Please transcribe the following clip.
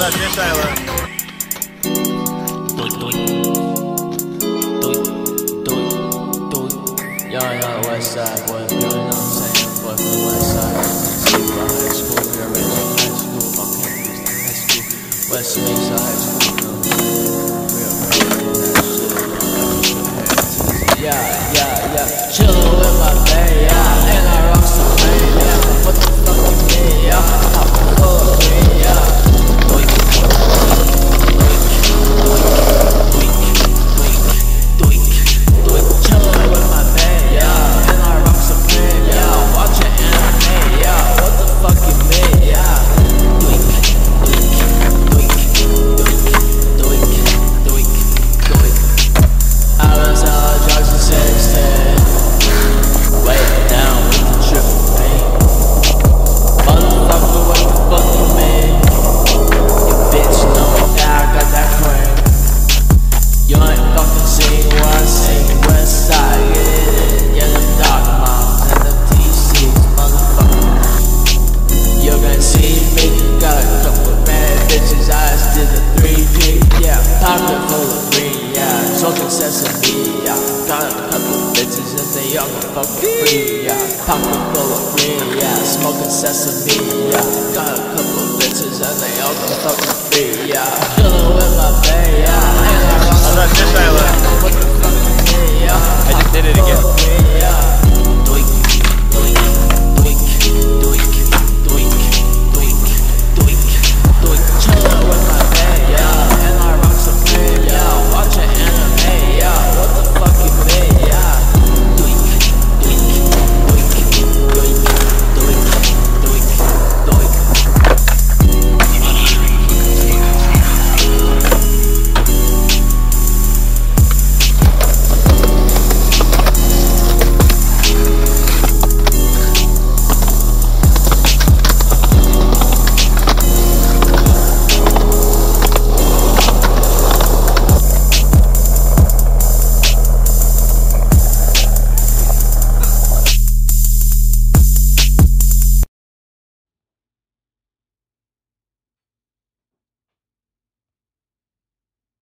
Shayla, dear Shayla. Yo, West Side, boy, you know what I'm saying? Boy, from the West Side, Sleeper High School, we are rich high school, my campus, high school, West Mesa High School, you know what I'm saying? We are that shit, yeah, chillin' with my bae, yeah, and I rock some rain, yeah, what the fuck you mean, yeah, I'm full of green, yeah, chillin' with my bae, yeah, and I rock some rain, yeah, watchin' anime, yeah, what the fuck you mean, yeah, I was all drugs at 16, way down with the triple pain. Motherfucker, what the fuck you mean? You bitch know that I got that cream. You ain't fucking seen what I seen. West side, get it in. Yeah, them dark moms and them TCs, motherfucker. You gonna see me, got a couple bad bitches. I just did the 3P, yeah, pocket full of green, yeah, smoking sesame, yeah, got a couple bitches and they all gon' fuck for free, yeah, pocket full of green, yeah, smoking sesame, yeah, got a couple bitches and they all gon' fuck for free, yeah, chillin' with my bae, yeah, and I rock Shayla. what the fuck you mean, yeah, I just did it again. yeah.